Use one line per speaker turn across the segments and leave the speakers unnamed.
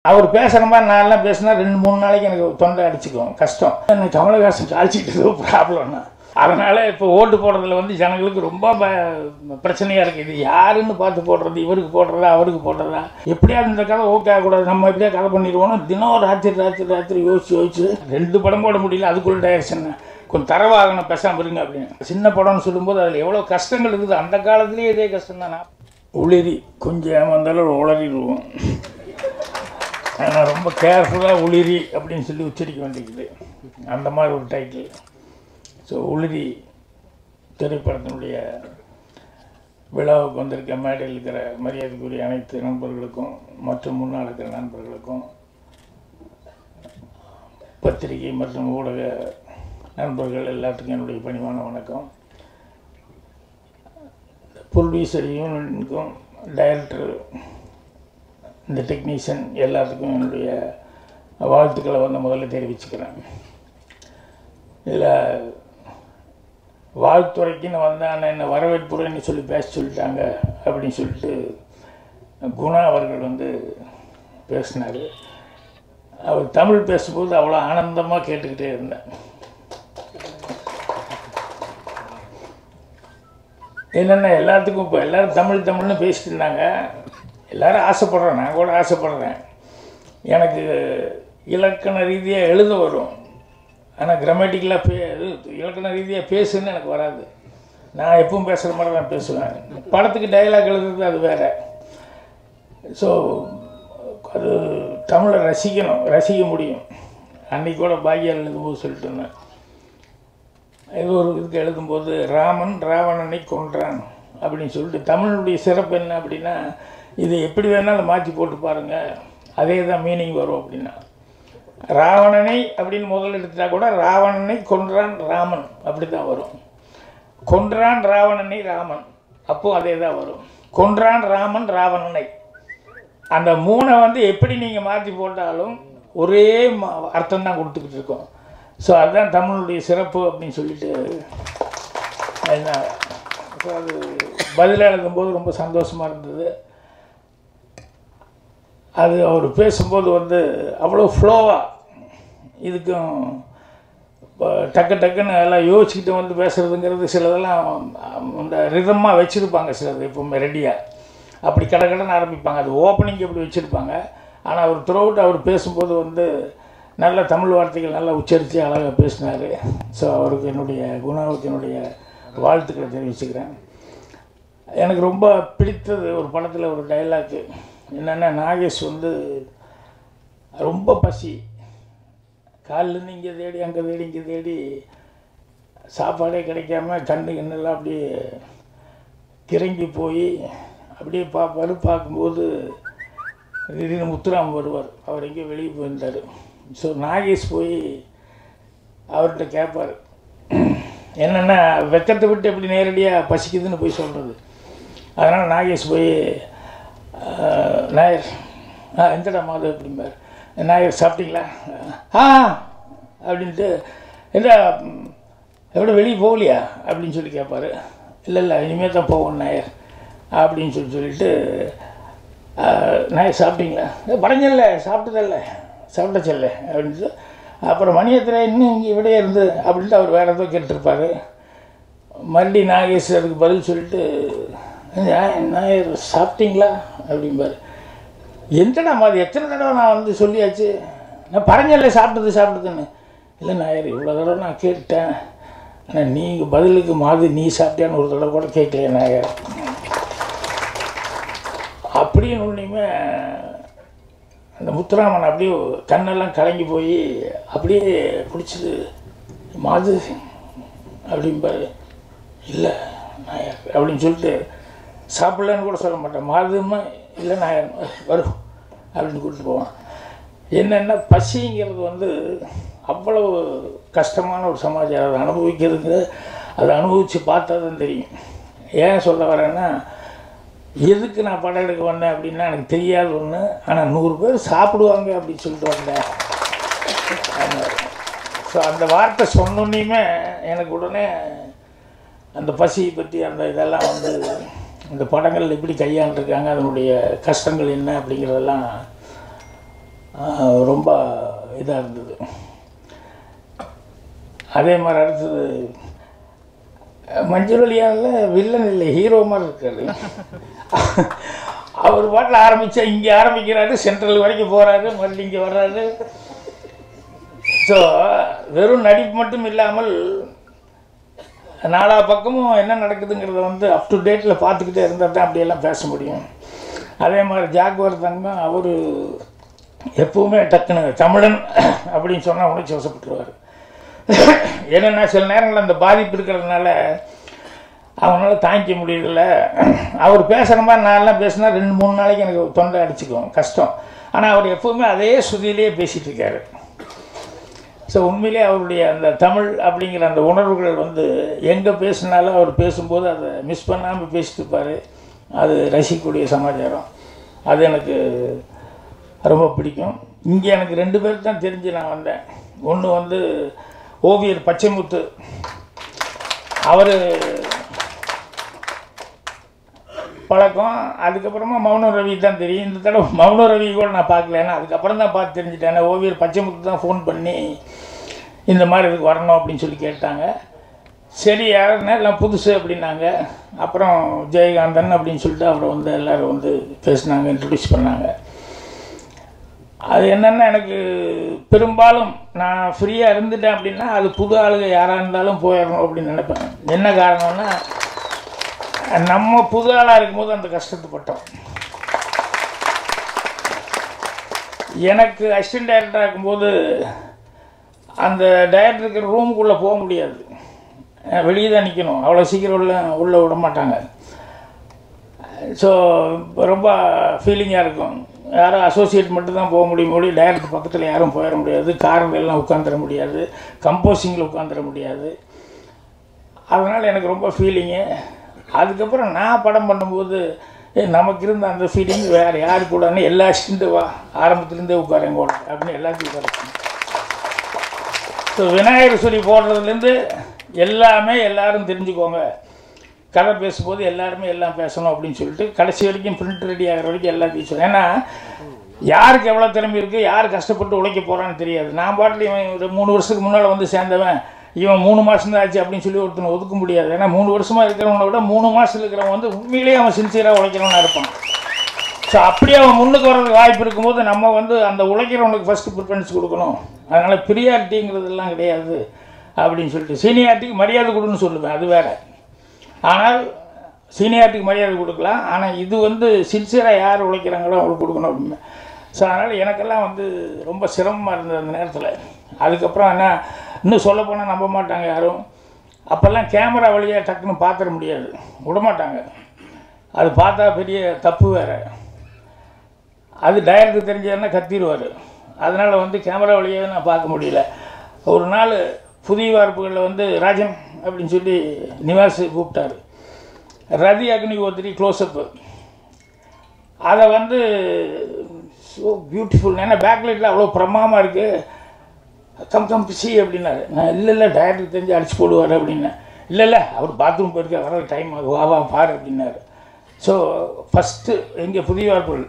அவர் பேசுகிற மாதிரி நான்லாம் பேசினா 2-3 நாளைக்கு எனக்கு தொண்டை அடிச்சுக்கும், கஷ்டம். எனக்கு கமலஹாசன் காய்ச்சிக்கிட்டு ப்ராப்ளம்னா, அதனால் இப்போ ஓட்டு போடுறதுல வந்து ஜனங்களுக்கு ரொம்ப பிரச்சனையாக இருக்குது. இது யாருன்னு பார்த்து போடுறது, இவருக்கு போடுறதா அவருக்கு போடுறதா, எப்படியாவது இந்த கதை ஓகே ஆகக்கூடாது, நம்ம எப்படியா கதை பண்ணிடுவோம். தினம் ராத்திரி யோசிச்சு 2 படம் போட முடியல, அதுக்குள்ள டைரக்ஷன் கொஞ்சம் தரவாகணும், பேசாமல் இருங்க அப்படின்னு. சின்ன படம்னு சொல்லும்போது அதில் எவ்வளோ கஷ்டங்கள் இருக்குது. அந்த காலத்துலேயே இதே கஷ்டம் தானே. உளிரி கொஞ்சம் ஏமாந்தாலும் உளறிடுவோம். ஆனால் ரொம்ப கேர்ஃபுல்லாக உளிரி அப்படின்னு சொல்லி உச்சரிக்க வேண்டியது, அந்த மாதிரி ஒரு டைட்டில். ஸோ உளிரி திரைப்படத்தினுடைய விழாவுக்கு வந்திருக்க மேடையில் இருக்கிற மரியாதைக்குரிய அனைத்து நண்பர்களுக்கும் மற்றும் முன்னால் இருக்கிற நண்பர்களுக்கும், பத்திரிகை மற்றும் ஊடக நண்பர்கள் எல்லாத்துக்கும் என்னுடைய பணிவான வணக்கம். ப்ரொடியூசர் யூனியனுக்கும், டைரக்டர், இந்த டெக்னீஷியன் எல்லாத்துக்கும் என்னுடைய வாழ்த்துக்களை வந்து முதல்ல தெரிவிச்சுக்கிறேன். இதில் வாழ்த்துறைக்குன்னு வந்தால் என்ன வரவேற்புரைன்னு சொல்லி பேச சொல்லிட்டாங்க அப்படின்னு சொல்லிட்டு குணா அவர்கள் வந்து பேசினார். அவர் தமிழ் பேசும்போது அவ்வளோ ஆனந்தமாக கேட்டுக்கிட்டே இருந்தேன். என்னென்ன எல்லாத்துக்கும் இப்போ எல்லோரும் தமிழ்னு பேசிட்டு இருந்தாங்க. எல்லோரும் ஆசைப்படுறேன், நான் கூட ஆசைப்படுறேன். எனக்கு இலக்கண ரீதியாக எழுத வரும், ஆனால் கிராமட்டிக்கலாக இலக்கண ரீதியாக பேசுன்னு எனக்கு வராது. நான் எப்பவும் பேசுகிற மாதிரி தான் பேசுவேன். படத்துக்கு டைலாக் எழுதுறது அது வேறு. ஸோ அது தமிழை ரசிக்க முடியும். அன்றைக்கி கூட பாக்கியால் எழுதும்போது சொல்லிட்டு இருந்தேன். இது ஒரு இதுக்கு எழுதும்போது ராமன் ராவணனை கொன்றான் அப்படின்னு சொல்லிட்டு, தமிழுடைய சிறப்பு என்ன அப்படின்னா, இதை எப்படி வேணாலும் மாற்றி போட்டு பாருங்கள், அதே தான் மீனிங் வரும். அப்படின்னா ராவணனை அப்படின்னு முதல்ல எடுத்துட்டா கூட ராவணனை கொன்றான் ராமன் அப்படி தான் வரும். கொன்றான் ராவணனை ராமன், அப்போது அதே தான் வரும். கொன்றான் ராமன் ராவணனை, அந்த 3 வந்து எப்படி நீங்கள் மாற்றி போட்டாலும் ஒரே அர்த்தம் தான் கொடுத்துக்கிட்டு இருக்கோம். ஸோ அதுதான் தமிழுடைய சிறப்பு அப்படின்னு சொல்லிட்டு என்ன. ஸோ அது பதிலாக எழுதும்போது ரொம்ப சந்தோஷமாக இருந்தது. அது அவர் பேசும்போது வந்து அவ்வளோ ஃப்ளோவாக, இதுக்கும் டக்குன்னு எல்லாம் யோசிச்சுக்கிட்டு வந்து பேசுகிறதுங்கிறது சிலதெல்லாம் அந்த ரிதமாக வச்சுருப்பாங்க, சிலது எப்போவுமே ரெடியாக அப்படி கடன்னு ஆரம்பிப்பாங்க. அது ஓப்பனிங் எப்படி வச்சுருப்பாங்க. ஆனால் அவர் த்ரூஅவுட் அவர் பேசும்போது வந்து நல்ல தமிழ் வார்த்தைகள் நல்லா உச்சரித்து அழகாக பேசினார். ஸோ அவருக்கு குணாவுக்கு என்னுடைய வாழ்த்துக்களை தெரிவிச்சுக்கிறேன். எனக்கு ரொம்ப பிடித்தது ஒரு படத்தில் ஒரு டைலாக்கு என்னென்னா, நாகேஷ் வந்து ரொம்ப பசி, காலிலேருந்து இங்கே தேடி அங்கே தேடி இங்கே தேடி சாப்பாடே கிடைக்காம கண்ணெல்லாம் அப்படியே கிறங்கி போய் அப்படியே பார்க்கும்போது திடீர்னு முத்துராம் வருவார். அவர் எங்கேயோ வெளியே போயிருந்தார். ஸோ நாகேஷ் போய் அவர்கிட்ட கேட்பார், என்னென்னா வெக்கத்தை விட்டு எப்படி நேரடியாக பசிக்குதுன்னு போய் சொல்கிறது. அதனால் நாகேஷ் போய் நாயர் எந்தடா மாதம் அப்படிம்பார். நாயர் சாப்பிட்டீங்களா அப்படின்ட்டு, எந்த எவ்வளோ வெளியே போகலையா அப்படின்னு சொல்லி கேட்பார். இல்லை இனிமேல் தான் போவோம் நாயர் அப்படின்னு சொல்லிட்டு, நாயர் சாப்பிட்டீங்களா, படஞ்சல்ல சாப்பிட்டச்சல்ல அப்படின்ட்டு, அப்புறம் மணியத்தில் இன்னும் இங்கே இவிடையே இருந்து அப்படின்ட்டு அவர் வேறு ஏதோ கேட்டுருப்பார். மறுபடி நாகேஷ் அதுக்கு பதில் சொல்லிட்டு, நாயர் சாப்பிட்டீங்களா அப்படிம்பார். எந்தடா மாதிரி எத்தனை தடவை நான் வந்து சொல்லியாச்சு, நான் படஞ்சல்ல சாப்பிட்டதுன்னு. இல்லை நாயர் இவ்வளோ தடவை நான் கேட்டேன், ஆனால் நீங்கள் பதிலுக்கு மாதிரி நீ சாப்பிட்டியான்னு ஒரு தடவை கூட கேட்கலையே நாயர் அப்படின்னு ஒன்றுமே. அந்த முத்துராமன் அப்படியே கண்ணெல்லாம் கலங்கி போய் அப்படியே பிடிச்சிது, மாது அப்படிம்பாரு. இல்லை நாயர் அப்படின்னு சொல்லிட்டு சாப்பிட்லன்னு கூட சொல்ல மாட்டேன், மாதுமா இல்லை நாயர் வரும் அப்படின்னு கூப்பிட்டு போவான். என்னென்னா பசிங்கிறது வந்து அவ்வளவு கஷ்டமான ஒரு சமாச்சாரம். அதை அனுபவிக்கிறதுக்கு அதை அனுபவித்து பார்த்தா தான் தெரியும். ஏன் சொல்ல வரேன்னா, எதுக்கு நான் படம் எடுக்க வந்தேன் அப்படின்னா எனக்கு தெரியாது ஒன்று, ஆனால் 100 பேர் சாப்பிடுவாங்க அப்படின்னு சொல்லிட்டு வந்தேன். ஸோ அந்த வார்த்தை சொன்னோன்னையுமே எனக்கு உடனே அந்த பசியை பற்றி அந்த இதெல்லாம் வந்து இந்த படங்கள் எப்படி கையாண்டிருக்காங்க, அதனுடைய கஷ்டங்கள் என்ன அப்படிங்கிறதெல்லாம் ரொம்ப இதாக இருந்தது. அதே மாதிரி அடுத்தது மஞ்சள்வலியாவில் வில்லன் இல்லை, ஹீரோ மாதிரி இருக்காரு. அவர் பாட்டில் ஆரம்பித்தா இங்கே ஆரம்பிக்கிறாரு, சென்ட்ரல் வரைக்கும் போகிறாரு, மறுபடியும் இங்கே வர்றாரு. ஸோ வெறும் நடிப்பு மட்டும் இல்லாமல் நாலா பக்கமும் என்ன நடக்குதுங்கிறத வந்து அப் டு டேட்டில் பார்த்துக்கிட்டே இருந்தால் தான் அப்படியெல்லாம் பேச முடியும். அதே மாதிரி ஜாக்வர் தங்கம் அவர் எப்பவுமே டக்குன்னு தமிழன் அப்படின்னு சொன்னால் உணர்ச்சி வசப்பட்டுருவார். என்னென்னா சில நேரங்களில் அந்த பாதிப்பு இருக்கிறதுனால அவனால் தாங்கிக்க முடியல. அவர் பேசுகிற மாதிரி நான்லாம் பேசினா 2-3 நாளைக்கு எனக்கு தொண்டை அடிச்சுக்கும், கஷ்டம். ஆனால் அவர் எப்போவுமே அதே சுதியிலே பேசிகிட்டு இருக்காரு. ஸோ உண்மையிலே அவருடைய அந்த தமிழ் அப்படிங்கிற அந்த உணர்வுகள் வந்து எங்கே பேசினாலும் அவர் பேசும்போது அதை மிஸ் பண்ணாமல் பேசிட்டு இருப்பார். அது ரசிக்கக்கூடிய சமாச்சாரம். அது எனக்கு ரொம்ப பிடிக்கும். இங்கே எனக்கு 2 பேர் தான் தெரிஞ்சு நான் வந்தேன். ஒன்று வந்து ஓவியர் பச்சைமுத்து, அவர் பழக்கம். அதுக்கப்புறமா மௌன ரவி தான் தெரியும். இந்த தடவை மௌன ரவி கூட நான் பார்க்கல, ஏன்னா அதுக்கப்புறம் தான் பார்த்து தெரிஞ்சுட்டேன். ஓவியர் பச்சைமுத்து தான் ஃபோன் பண்ணி இந்த மாதிரி இதுக்கு வரணும் அப்படின்னு சொல்லி கேட்டாங்க. சரி யாருன்னா எல்லாம் புதுசு அப்படின்னாங்க. அப்புறம் ஜெயகாந்தன் அப்படின்னு சொல்லிட்டு அவரை வந்து எல்லோரும் வந்து பேசினாங்க, இன்ட்ரடியூஸ் பண்ணாங்க. அது என்னென்னா எனக்கு பெரும்பாலும் நான் ஃப்ரீயாக இருந்துட்டேன் அப்படின்னா அது புது ஆளுங்க யாராக இருந்தாலும் போயிடணும் அப்படின்னு நினைப்பேன். என்ன காரணம்னா நம்ம புது ஆளாக இருக்கும்போது அந்த கஷ்டத்தைப்பட்டோம். எனக்கு அசிஸ்டன்ட் டைரக்டராக இருக்கும்போது அந்த டைரக்டருக்கு ரூமுக்குள்ளே போக முடியாது, வெளியே தான் நிற்கணும். அவ்வளோ சீக்கிரம் உள்ளே விட மாட்டாங்க. ஸோ ரொம்ப ஃபீலிங்காக இருக்கும். யாரும் அசோசியேட் மட்டும்தான் போக முடியும், டைரக்டர் பக்கத்தில் யாரும் போயிட முடியாது, காரங்கள்லாம் உட்காந்துட முடியாது, கம்போசிங்கில் உட்காந்துட முடியாது. அதனால் எனக்கு ரொம்ப ஃபீலிங்கு. அதுக்கப்புறம் நான் படம் பண்ணும்போது நமக்கு இருந்த அந்த ஃபீலிங் வேறு யாரு கூடன்னு எல்லா அசிஸ்டண்ட்டு வா ஆரம்பத்துலேருந்தே உட்காரங்க கூட அப்படின்னு எல்லாத்தையும் உட்காரணும். ஸோ விநாயகர் சொல்லி போடுறதுலேருந்து எல்லாமே எல்லோரும் தெரிஞ்சுக்கோங்க, கதை பேசும்போது எல்லாருமே எல்லாம் பேசணும் அப்படின்னு சொல்லிட்டு கடைசி வரைக்கும் பிரிண்ட் ரெடி ஆகிற வரைக்கும் எல்லாத்தையும் சொல்லுவேன். ஏன்னா யாருக்கு எவ்வளோ திறமை இருக்குது, யார் கஷ்டப்பட்டு உழைக்க போகிறான்னு தெரியாது. நான் பாட்டில் இவன் ஒரு 3 வருஷத்துக்கு முன்னால் வந்து சேர்ந்தவன், இவன் 3 மாதம் தான் ஆச்சு அப்படின்னு சொல்லி ஒருத்தனை ஒதுக்க முடியாது. ஏன்னா 3 வருஷமாக இருக்கிறவனை விட 3 மாதத்தில் இருக்கிறவன் வந்து உண்மையிலேயே அவன் சின்சியராக உழைக்கிறவனாக இருப்பான். ஸோ அப்படியே அவன் முன்னுக்கு வர்றதுக்கு வாய்ப்பு இருக்கும்போது நம்ம வந்து அந்த உழைக்கிறவனுக்கு ஃபஸ்ட்டு ப்ரிஃபரன்ஸ் கொடுக்கணும். அதனால் ப்ரியாரிட்டிங்கிறதெல்லாம் கிடையாது அப்படின்னு சொல்லிட்டு சீனியாரிட்டிக்கு மரியாதை கொடுன்னு சொல்லுவேன், அது வேறு. ஆனால் சீனியாரிட்டிக்கு மரியாதை கொடுக்கலாம், ஆனால் இது வந்து சின்சியராக யார் உழைக்கிறாங்களோ அவங்களுக்கு கொடுக்கணும் அப்படின்னு. ஸோ அதனால் எனக்கெல்லாம் வந்து ரொம்ப சிரமமாக இருந்தது அந்த நேரத்தில். அதுக்கப்புறம் என்ன இன்னும் சொல்லப்போனால் நம்ப மாட்டாங்க யாரும். அப்போல்லாம் கேமரா வழியாக டக்குன்னு பார்த்துட முடியாது, விடமாட்டாங்க. அது பார்த்தா பெரிய தப்பு வேறு. அது டைரக்டர் தெரிஞ்சதுன்னா கத்திடுவார். அதனால் வந்து கேமரா வழியாக நான் பார்க்க முடியல. ஒரு நாள் புதிய வார்ப்புகளில் வந்து ராஜன் அப்படின்னு சொல்லி நிவாஸ் கூப்பிட்டார். ரதி அக்னிஹோத்ரி க்ளோஸ்அப்பு அதை வந்து ஸோ பியூட்டிஃபுல். ஏன்னா பேக்லைட்டில் அவ்வளோ பிரமாதமாக இருக்குது, கம் பிசி அப்படின்னாரு. நான் இல்லை டைரக்டர் தெரிஞ்சு அடிச்சு போடுவார் அப்படின்னேன். இல்லை அவர் பாத்ரூம் போயிருக்க வர டைம் ஆகும், வா பாரு அப்படின்னாரு. ஸோ ஃபஸ்ட்டு எங்கள் புதிய வார்ப்புகள்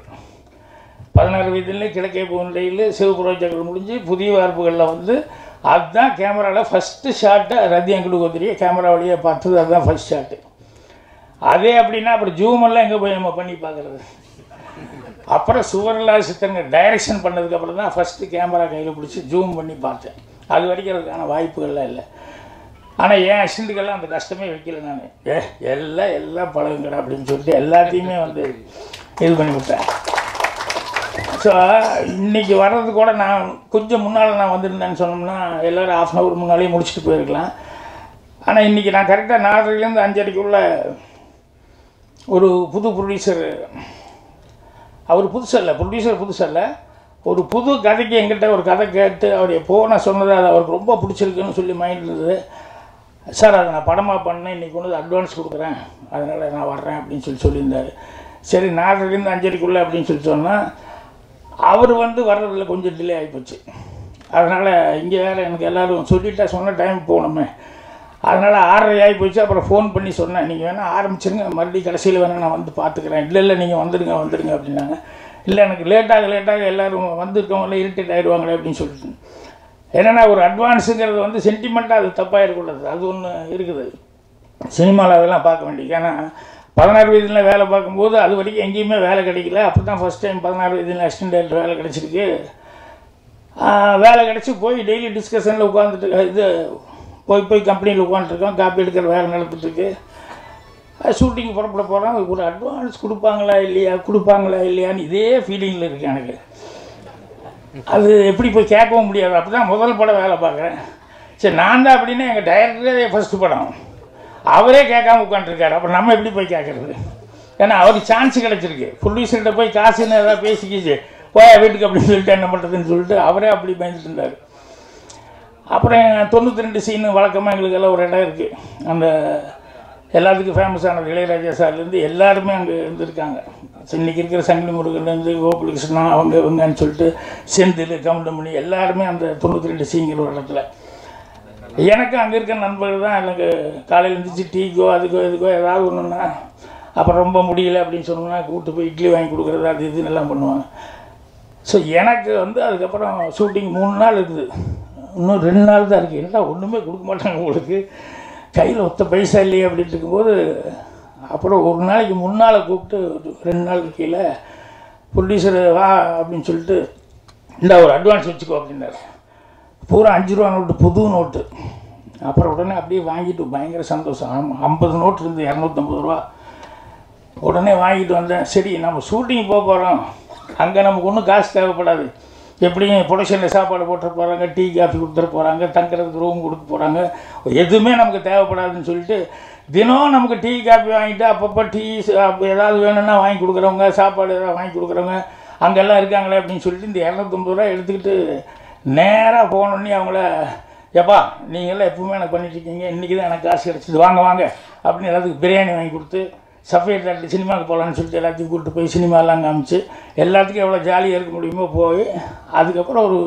16 வயதுலேயே கிழக்கே பூநிலையில் சிவபுரோஜகங்கள் முடிஞ்சு புதிய வார்ப்புகளில் வந்து அதுதான் கேமராவில் ஃபஸ்ட்டு ஷாட்டை ரதி அக்னிஹோத்ரியை கேமரா வழியாக பார்த்தது, அதுதான் ஃபஸ்ட் ஷாட்டு. அதே அப்படின்னா அப்புறம் ஜூமெல்லாம் எங்கே போய் நம்ம பண்ணி பார்க்குறது. அப்புறம் சுவர்லா சித்தங்க டைரக்ஷன் பண்ணதுக்கப்புறம் தான் ஃபஸ்ட்டு கேமரா கையில் பிடிச்சி ஜூம் பண்ணி பார்த்தேன். அது வரைக்கும் அதுக்கான வாய்ப்புகள்லாம் இல்லை. ஆனால் என் அசிஸ்டண்ட்டுக்கெல்லாம் அந்த கஷ்டமே வைக்கல. நான் எல்லாம் பழகுங்கடா அப்படின்னு சொல்லிட்டு எல்லாத்தையுமே வந்து இது பண்ணி விட்டேன். ஸோ இன்றைக்கி வர்றது கூட நான் கொஞ்சம் முன்னால் நான் வந்திருந்தேன்னு சொன்னோம்னா எல்லோரும் 1/2 hour முன்னாலேயே முடிச்சுட்டு போயிருக்கலாம். ஆனால் இன்றைக்கி நான் கரெக்டாக 4:30லேருந்து 5:30க்குள்ளே ஒரு புது ப்ரொடியூசர், அவர் புதுசல்ல, ப்ரொடியூசர் புதுசல்ல, ஒரு புது கதைக்கு எங்கிட்ட ஒரு கதை கேட்டு அவர் எப்போ நான் சொன்னது அது அவருக்கு ரொம்ப பிடிச்சிருக்குன்னு சொல்லி மைண்ட் இருந்தது. சார் அதை நான் படமாக பண்ணேன், இன்றைக்கி கொண்டு அட்வான்ஸ் கொடுக்குறேன், அதனால் நான் வர்றேன் அப்படின்னு சொல்லியிருந்தார். சரி 4:30லேருந்து 5:30க்குள்ளே அப்படின்னு சொல்லி சொன்னால் அவர் வந்து வர்றதில்ல, கொஞ்சம் டிலே ஆகிப்போச்சு. அதனால் இங்கே வேறு எனக்கு எல்லோரும் சொல்லிட்டா சொன்ன டைம் போகணுமே, அதனால் 6:30 ஆகிப்போச்சு. அப்புறம் ஃபோன் பண்ணி சொன்னேன், நீங்கள் வேணால் ஆரம்பிச்சிருங்க, மறுபடியும் கடைசியில் வேணால் நான் வந்து பார்த்துக்கிறேன். இல்லை நீங்கள் வந்துடுங்க அப்படின்னாங்க. இல்லை எனக்கு லேட்டாக எல்லோரும் வந்திருக்கவங்களே இரிட்டேட் ஆகிடுவாங்களே அப்படின்னு சொல்லிட்டு. என்னென்னா ஒரு அட்வான்ஸுங்கிறது வந்து சென்டிமெண்ட்டாக அது தப்பாக இருக்கக்கூடாது. அது ஒன்று இருக்குது. சினிமாவில் அதெல்லாம் பார்க்க வேண்டியது. ஏன்னா 16 வயதில் வேலை பார்க்கும்போது அது வரைக்கும் எங்கேயுமே வேலை கிடைக்கல. அப்போ தான் ஃபஸ்ட் டைம் 16 வயதில் அசிஸ்டன்ட் டைரக்டர் வேலை கிடச்சிருக்கு. வேலை கிடச்சி போய் டெய்லி டிஸ்கஷனில் உட்காந்துட்டு இது போய் கம்பெனியில் உட்காந்துருக்கோம். காப்பி எடுக்கிற வேலை நடந்துட்டுருக்கு. ஷூட்டிங் புறப்பட போகிறோம். ஒரு அட்வான்ஸ் கொடுப்பாங்களா இல்லையான்னு இதே ஃபீலிங்கில் இருக்குது எனக்கு. அது எப்படி போய் கேட்கவும் முடியாது. அப்போ தான் முதல் படம் வேலை பார்க்குறேன். சரி நான் தான் அப்படின்னா எங்கள் டைரக்டரே ஃபஸ்ட்டு படம் அவரே கேட்காம உட்காந்துருக்காரு. அப்புறம் நம்ம எப்படி போய் கேட்குறது? ஏன்னா அவருக்கு சான்ஸ் கிடச்சிருக்கு. ப்ரொடியூசர்கிட்ட போய் காசுன்னு ஏதாவது பேசிக்கிச்சு போய் வீட்டுக்கு அப்படின்னு சொல்லிட்டு என்ன பண்ணுறதுன்னு சொல்லிட்டு அவரே அப்படி பயந்துட்டு இருந்தார். அப்புறம் 92 சீனு வழக்கமாக எங்களுக்கெல்லாம் ஒரு இடம் இருக்குது. அந்த எல்லாத்துக்கும் ஃபேமஸானது இளையராஜா சார்லேருந்து எல்லாருமே அங்கே இருந்திருக்காங்க. இன்றைக்கி இருக்கிற சங்கிலி முருகன்லேருந்து கோகுலகிருஷ்ணா இவங்கன்னு சொல்லிட்டு செந்தில் கவுண்டமணி எல்லாருமே அந்த 92 சீங்கிற ஒரு இடத்துல. எனக்கு அங்கே இருக்க நண்பர்கள் தான் எனக்கு காலையில் இருந்துச்சு டீக்கோ அதுக்கோ இதுக்கோ ஏதாவது ஒன்றுன்னா அப்புறம் ரொம்ப முடியல அப்படின்னு சொன்னோம்னா கூப்பிட்டு போய் இட்லி வாங்கி கொடுக்குறது அது இதுன்னு எல்லாம் பண்ணுவாங்க. ஸோ எனக்கு வந்து அதுக்கப்புறம் ஷூட்டிங் 3 நாள் இருக்குது. இன்னும் 2 நாள் தான் இருக்குது. என்னடா ஒன்றுமே கொடுக்க மாட்டாங்க உங்களுக்கு, கையில் ஒத்த பைசா இல்லையே அப்படின்ட்டு இருக்கும்போது அப்புறம் ஒரு நாளைக்கு முன்னால் கூப்பிட்டு 2 நாளுக்கு கீழே ப்ரொடியூசர் வா அப்படின்னு சொல்லிட்டு இந்த ஒரு அட்வான்ஸ் வச்சுக்கோ அப்படின்னாரு. பூரா 5 ரூபா நோட்டு, புது நோட்டு. அப்புறம் உடனே அப்படியே வாங்கிட்டு பயங்கர சந்தோஷம். 50 நோட்டு இருந்து 250 ரூபா. உடனே வாங்கிட்டு வந்தேன். சரி நம்ம ஷூட்டிங் போக போகிறோம், அங்கே நமக்கு ஒன்றும் காசு தேவைப்படாது, எப்படியும் ப்ரொடக்ஷனில் சாப்பாடு போட்டுற போகிறாங்க, டீ காஃபி கொடுத்துட போகிறாங்க, தங்குறதுக்கு ரூம் கொடுக்க போகிறாங்க, எதுவுமே நமக்கு தேவைப்படாதுன்னு சொல்லிட்டு தினம் நமக்கு டீ காஃபி வாங்கிட்டு அப்பப்போ டீ ஏதாவது வேணும்னா வாங்கி கொடுக்குறவங்க, சாப்பாடு ஏதாவது வாங்கி கொடுக்குறவங்க அங்கெல்லாம் இருக்காங்களே அப்படின்னு சொல்லிட்டு இந்த 250 ரூபா எடுத்துக்கிட்டு நேராக போனோடனே அவங்கள எப்பா நீங்கள்லாம் எப்பவுமே எனக்கு பண்ணிட்டுருக்கீங்க, இன்றைக்கி தான் எனக்கு காசு கிடச்சிது, வாங்க வாங்க அப்படின்னு எல்லாத்துக்கும் பிரியாணி வாங்கி கொடுத்து சஃபேர் தேட்டர் சினிமாவுக்கு போகலான்னு சொல்லிட்டு எல்லாத்தையும் கூப்பிட்டு போய் சினிமாலாம் காமிச்சு எல்லாத்துக்கும் எவ்வளோ ஜாலியாக இருக்க முடியுமோ போய் அதுக்கப்புறம் ஒரு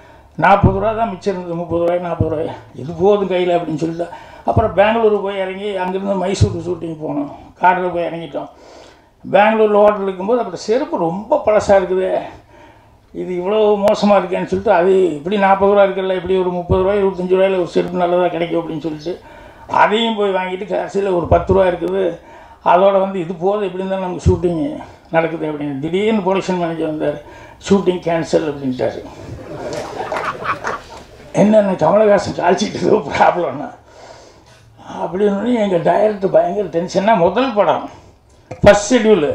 40 ரூபா தான் மிச்சம் இருந்தது. 30 ரூபாய் 40 ரூபாய் இது போதும் கையில் அப்படின்னு சொல்லிட்டு அப்புறம் பெங்களூரு போய் இறங்கி அங்கேருந்து மைசூர் ஷூட்டிங் போனோம். காரில் போய் இறங்கிட்டோம். பெங்களூரில் ஹோட்டல் இருக்கும்போது அப்புறம் செருப்பு ரொம்ப பழசாக இருக்குது, இது இவ்வளோ மோசமாக இருக்கேன்னு சொல்லிட்டு அது இப்படி 40 ரூபா இருக்குல்ல, இப்படி ஒரு 30 ரூபாய் 25 ரூபாயில் ஒரு செருப்பு நல்லதாக கிடைக்கும் அப்படின்னு சொல்லிட்டு அதையும் போய் வாங்கிட்டு கடைசியில் ஒரு 10 ரூபா இருக்குது. அதோடு வந்து இது போதும் எப்படி இருந்தாலும் நமக்கு ஷூட்டிங் நடக்குது அப்படின்னு திடீர்னு ப்ரொடக்ஷன் மேனேஜர் வந்தார். ஷூட்டிங் கேன்சல் அப்படின்ட்டார். என்னென்ன கமலஹாசன் காய்ச்சிட்டு ப்ராப்ளம்னா அப்படின்னு எங்கள் டைரக்டர் பயங்கர டென்ஷன்னா முதல் படம் ஃபஸ்ட் ஷெட்யூலு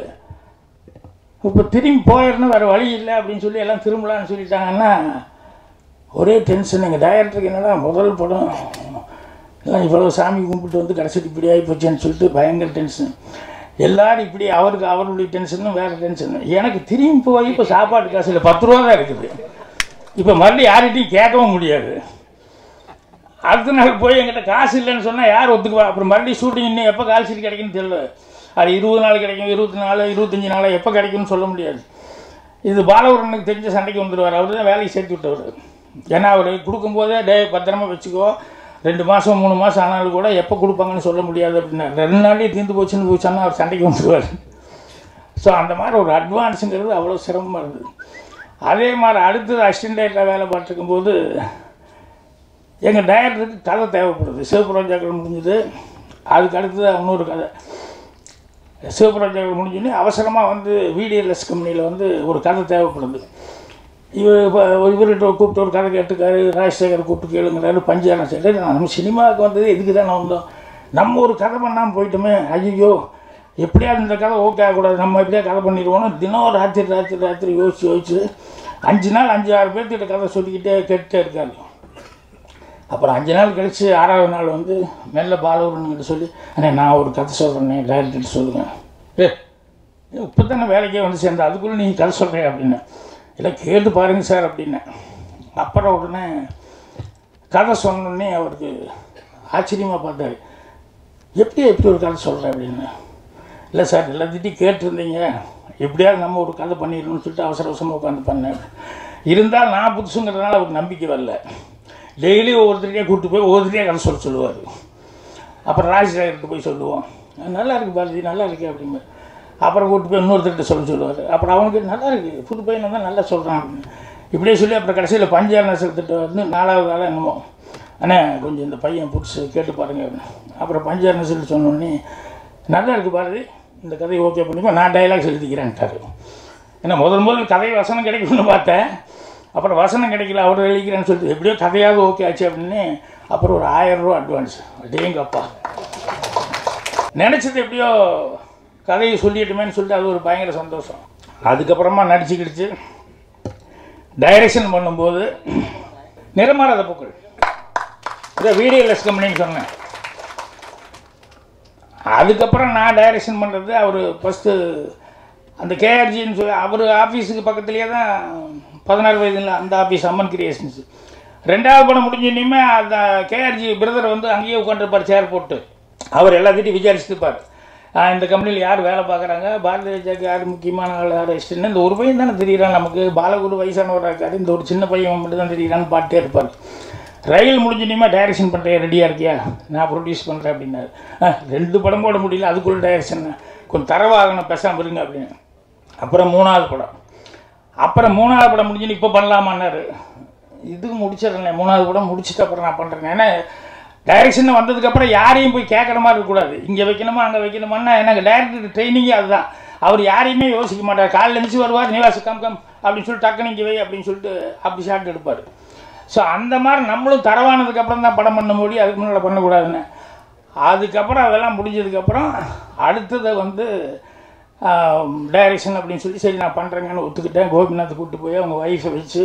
இப்போ திரும்பி போயிடணும் வேறு வழி இல்லை அப்படின்னு சொல்லி எல்லாம் திரும்பலான்னு சொல்லிட்டாங்கன்னா ஒரே டென்ஷன். எங்கள் டைரக்டருக்கு என்னடா முதல் படம் எல்லாம் இவ்வளோ சாமி கும்பிட்டு வந்து கடைசிட்டு இப்படி ஆகி போச்சேன்னு சொல்லிட்டு பயங்கர டென்ஷன். எல்லோரும் இப்படி அவருக்கு அவருடைய டென்ஷனும் வேறு டென்ஷன். எனக்கு திரும்பி போய் இப்போ சாப்பாடு காசு இல்லை 10 ரூபா தான் இருக்குது. இப்போ மறுபடியும் யார்கிட்டையும் கேட்கவும் முடியாது. அடுத்த நாள் போய் என்கிட்ட காசு இல்லைன்னு சொன்னால் யார் ஒத்துக்குவா? அப்புறம் மறுபடியும் ஷூட்டிங் இன்னும் எப்போ கால் ஷீட் கிடைக்குன்னு தெரியல. அது 20 நாள் கிடைக்கும், 24 25 நாள் எப்போ கிடைக்கும்னு சொல்ல முடியாது. இது பாலவரனுக்கு தெரிஞ்ச சண்டைக்கு வந்துடுவார். அவர் தான் வேலைக்கு சேர்த்து விட்டவர். ஏன்னா அவர் கொடுக்கும்போதே பத்திரமா வச்சுக்கோ, 2 மாதம் 3 மாதம் ஆனாலும் கூட எப்போ கொடுப்பாங்கன்னு சொல்ல முடியாது அப்படின்னா 2 நாள்லேயே தீர்ந்து போச்சுன்னு போச்சான்னா அவர் சண்டைக்கு வந்துடுவார். ஸோ அந்த மாதிரி ஒரு அட்வான்ஸுங்கிறது அவ்வளோ சிரமமாக இருந்தது. அதே மாதிரி அடுத்தது அசிஸ்டன்ட் டைரக்டராக வேலை பார்த்துருக்கும்போது எங்கள் டைரக்டருக்கு கதை தேவைப்படுது. சிவபுராஜாக்கள் முடிஞ்சது, அதுக்கு அடுத்தது இன்னொரு கதை. சிவபுராஜாக்கள் முடிஞ்சோடனே அவசரமாக வந்து VDLS கம்பெனியில் வந்து ஒரு கதை தேவைப்படுது. இவர்கிட்ட கூப்பிட்டு ஒரு கதை கேட்டுக்காரு, ராஜசேகர் கூப்பிட்டு கேளுங்கிறாரு. பஞ்சாரம் சைடு நம்ம சினிமாவுக்கு வந்தது எதுக்கு தானே வந்தோம், நம்ம ஒரு கதை பண்ணாமல் போயிட்டோமே, ஐயோ எப்படியாவது இந்த கதை ஓகே ஆகக்கூடாது, நம்ம எப்படியா கதை பண்ணிடுவோன்னு தினம் ராத்திரி யோசிச்சு 5 நாள் 5-6 பேர்த்திட்ட கதை சொல்லிக்கிட்டே கேட்டுட்டே இருக்காரு. அப்புறம் 5 நாள் கழித்து 6வது நாள் வந்து மெல்ல பாலவரன்கிட்ட சொல்லி அண்ணே நான் ஒரு கதை சொல்கிறேன்னே டைரக்டர்கிட்ட சொல்லுங்கள். இப்போ தானே வேலைக்கே வந்து சேர்ந்தேன், அதுக்குள்ளே நீங்கள் கதை சொல்கிறேன் அப்படின்னு. இல்லை கேட்டு பாருங்கள் சார் அப்படின்னேன். அப்புறம் உடனே கதை சொன்னோடனே அவருக்கு ஆச்சரியமாக பார்த்தாரு. எப்படி ஒரு கதை சொல்கிறேன் அப்படின்னு. இல்லை சார் எல்லாத்திட்டையும் கேட்டுருந்தீங்க, எப்படியாவது நம்ம ஒரு கதை பண்ணிடணும்னு சொல்லிட்டு அவசரமாக உட்காந்து பண்ணேன். இருந்தால் நான் புதுசுங்கிறதுனால அவருக்கு நம்பிக்கை வரல. டெய்லி ஒவ்வொருத்தரையே கூப்பிட்டு போய் ஒவ்வொருத்தரையே கதை சொல்லுவார். அப்புறம் ராஜசேகர்கிட்ட போய் சொல்லுவோம், நல்லா இருக்குது பாரதி நல்லா இருக்கு அப்படிங்க. அப்புறம் கூப்பிட்டு போய் இன்னொருத்தர்கிட்ட சொல்லுவார். அப்புறம் அவனுக்கு நல்லா இருக்குது, புது பையனை தான் நல்லா சொல்கிறான் இப்படியே சொல்லி அப்புறம் கடைசியில் பஞ்சார் நசத்திட்ட வந்து 4வது ஆளாக என்னமோ, அண்ணே கொஞ்சம் இந்த பையன் புதுசு கேட்டு பாருங்கள். அப்புறம் பஞ்சார் நசல் சொன்னோடனே நல்லா இருக்குது பாரதி, இந்த கதையை ஓகே பண்ணிப்போ நான் டைலாக்ஸ் எழுதிக்கிறேன்ட்டார். ஏன்னா முதல் கதை வசனம் கிடைக்கும்னு பார்த்தேன். அப்புறம் வசனம் கிடைக்கல, அவர் எழுதிக்கிறேன்னு சொல்லிட்டு எப்படியோ கதையாவது ஓகே ஆச்சு அப்படின்னு அப்புறம் ஒரு 1000 ரூபா அட்வான்ஸ். அப்படியேங்கப்பா நினச்சது எப்படியோ கதையை சொல்லிட்டுமேன்னு சொல்லிட்டு அது ஒரு பயங்கர சந்தோஷம். அதுக்கப்புறமா நடிச்சுக்கிடுச்சு. டைரக்ஷன் பண்ணும்போது நிறமாறாத பூக்கள் இதை வீடியோலெஸ் கம்பெனின்னு சொன்னேன். அதுக்கப்புறம் நான் டைரக்ஷன் பண்ணுறது அவர் ஃபஸ்ட்டு அந்த கேஆர்ஜின்னு சொல்லி அவர் ஆஃபீஸுக்கு பக்கத்துலேயே தான் 16 வயதில் அந்த ஆஃபீஸ் அம்மன் கிரியேஷன்ஸ். 2வது படம் முடிஞ்சோன்னையுமே அந்த கேஆர்ஜி பிரதர் வந்து அங்கேயே உட்காந்துருப்பார் சேர் போட்டு. அவர் எல்லாத்திட்டையும் விசாரிச்சுருப்பார், இந்த கம்பெனியில் யார் வேலை பார்க்குறாங்க, பாரதிய ஜனதாக்கு யார் முக்கியமான ஆள், யார் இஷ்டன்னு. இந்த ஒரு பையன் தானே தெரியுறான் நமக்கு, பாலகுரு வயசானவராக இருக்காரு, இந்த ஒரு சின்ன பையன் மட்டும் தான் தெரியுறான்னு பாட்டே இருப்பார். ரயில் முடிஞ்சுனியுமா டைரக்ஷன் பண்ணுறேன் ரெடியாக இருக்கியா, நான் ப்ரொடியூஸ் பண்ணுறேன் அப்படின்னாரு. 2 படம் போட முடியல, அதுக்குள்ளே டைரக்ஷன் கொஞ்சம் தரவாகணும் பேசாமல் இருங்க அப்படின்னு. அப்புறம் 3வது படம், அப்புறம் 3வது படம் முடிஞ்சுன்னு இப்போ பண்ணலாமான்னாரு. இது முடிச்சிடறேன், 3வது படம் முடிச்சுட்டு அப்புறம் நான் பண்ணுறேன். ஏன்னா டைரக்ஷன் வந்ததுக்கப்புறம் யாரையும் போய் கேட்குற மாதிரி இருக்கக்கூடாது, இங்கே வைக்கணுமா அங்கே வைக்கணுமான்னா. எனக்கு டைரக்டர் ட்ரைனிங்கே அதுதான். அவர் யாரையுமே யோசிக்க மாட்டார், காலையில் எழுந்துச்சு வருவார், நிவாஸ் கம் அப்படின்னு சொல்லிட்டு டக்குனு இங்கே வை அப்படின்னு சொல்லிட்டு அப்படி ஷாட் எடுப்பார். ஸோ அந்த மாதிரி நம்மளும் தரவானதுக்கப்புறம் தான் படம் பண்ண முடியும், அதுக்கு முன்னால் பண்ணக்கூடாதுன்னு. அதுக்கப்புறம் அதெல்லாம் முடிஞ்சதுக்கப்புறம் அடுத்ததை வந்து டைரக்ஷன் அப்படின்னு சொல்லி சரி நான் பண்ணுறேங்கன்னு ஒத்துக்கிட்டேன். கோபிநாத் கூப்பிட்டு போய் அவங்க ஒய்ஃபை வச்சு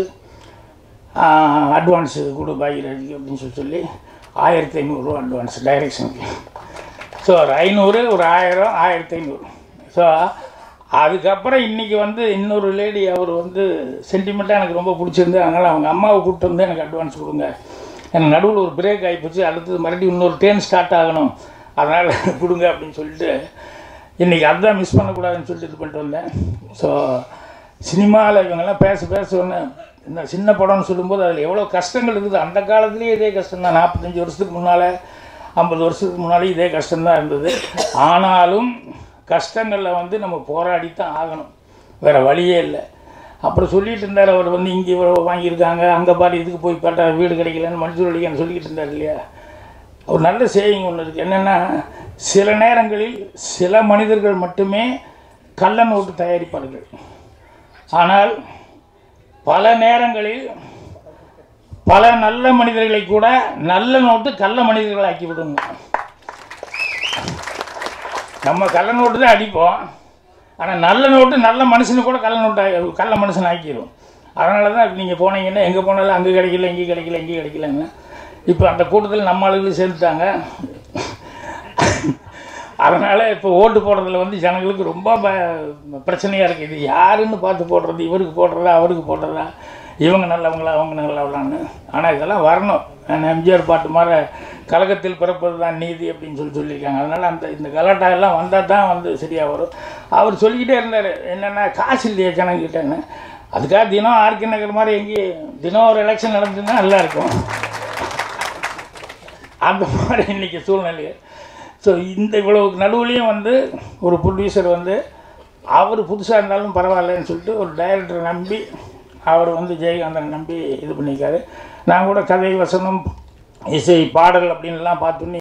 அட்வான்ஸு கொடு பாகிராஜிக்கு அப்படின்னு சொல்லி 1500 ரூபா அட்வான்ஸ் டைரக்ஷனுக்கு. ஸோ ஒரு 500 ஒரு 1000 1500. ஸோ அதுக்கப்புறம் இன்றைக்கி வந்து இன்னொரு லேடி அவர் வந்து சென்டிமெண்ட்டாக எனக்கு ரொம்ப பிடிச்சிருந்து, அதனால் அவங்க அம்மாவை கூப்பிட்டு வந்து எனக்கு அட்வான்ஸ் கொடுங்க, எனக்கு நடுவில் ஒரு பிரேக் ஆகிப்போச்சு, அடுத்தது மறுபடியும் இன்னொரு ட்ரெயின் ஸ்டார்ட் ஆகணும், அதனால் கொடுங்க அப்படின்னு சொல்லிட்டு இன்றைக்கி அதுதான் மிஸ் பண்ணக்கூடாதுன்னு சொல்லிட்டு இது பண்ணிட்டு வந்தேன். ஸோ சினிமாவில் இவங்கெல்லாம் பேச ஒன்று இந்த சின்ன படம்னு சொல்லும்போது அதில் எவ்வளோ கஷ்டங்கள் இருக்குது. அந்த காலத்துலேயே இதே கஷ்டம்தான், 45 வருஷத்துக்கு முன்னால் 50 வருஷத்துக்கு முன்னாலே இதே கஷ்டம்தான் இருந்தது. ஆனாலும் கஷ்டங்களில் வந்து நம்ம போராடித்தான் ஆகணும், வேறு வழியே இல்லை. அப்புறம் சொல்லிகிட்டு இருந்தார் அவர் வந்து இங்கே இவ்வளோ வாங்கியிருக்காங்க, அங்கே பாரு இதுக்கு போய் பார்த்தா வீடு கிடைக்கலன்னு மனுஷன் வழிக்கான்னு சொல்லிக்கிட்டு இருந்தார் இல்லையா. ஒரு நல்ல சேவிங் ஒன்று இருக்குது, என்னென்னா சில நேரங்களில் சில மனிதர்கள் மட்டுமே கள்ள நோட்டு தயாரிப்பார்கள், ஆனால் பல நேரங்களில் பல நல்ல மனிதர்களை கூட நல்ல நோட்டு கள்ள மனிதர்கள் ஆக்கி விடுங்க. நம்ம கள்ள நோட்டு தான் அடிப்போம், ஆனால் நல்ல நோட்டு நல்ல மனுஷனு கூட கள்ள மனுஷன் ஆக்கிடும். அதனால தான் நீங்கள் போனீங்கன்னா எங்கே போனாலும் அங்கே கிடைக்கல இங்கே கிடைக்கல இங்கே கிடைக்கலன்னு. இப்போ அந்த கூட்டத்தில் நம்ம ஆளுகளும் சேர்ந்துட்டாங்க. அதனால் இப்போ ஓட்டு போடுறதுல வந்து ஜனங்களுக்கு ரொம்ப பிரச்சனையாக இருக்குது. இது யாருன்னு பார்த்து போடுறது, இவருக்கு போடுறதா அவருக்கு போடுறதா, இவங்க நல்லவங்களா அவங்க நல்லவங்களான்னு. ஆனால் இதெல்லாம் வரணும். எம்ஜிஆர் பாட்டு மாதிரி கலகத்தில் பிறப்பது தான் நீதி அப்படின்னு சொல்லியிருக்காங்க. அதனால் இந்த கலாட்டா எல்லாம் வந்தால் தான் வந்து சரியாக வரும். அவர் சொல்லிக்கிட்டே இருந்தார், என்னென்னா காசு இல்லையா ஜனங்கிட்டேன்னு. அதுக்காக தினம் ஆர்கே நகர் மாதிரி எங்கேயும் தினம் ஒரு எலெக்ஷன் நடந்துன்னா நல்லாயிருக்கும். அந்த மாதிரி இன்றைக்கி சூழ்நிலை. ஸோ இந்த இவ்வளவு நடுவுலையும் வந்து ஒரு ப்ரொடியூசர் வந்து அவர் புதுசாக இருந்தாலும் பரவாயில்லன்னு சொல்லிட்டு ஒரு டைரக்டரை நம்பி அவர் வந்து ஜெயகாந்தன் நம்பி இது பண்ணியிருக்காரு. நான் கூட கதை வசனம் இசை பாடல் அப்படின்லாம் பார்த்தோன்னே